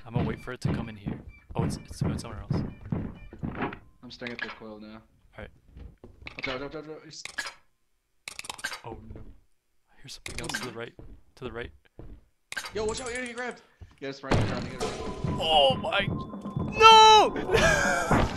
I'm gonna wait for it to come in here. Oh, it's going somewhere else. I'm staring at the coil now. Alright. Oh no. Here's something else to the right. To the right. Yo, watch out, you're gonna get grabbed! Get us right here, Oh my. No!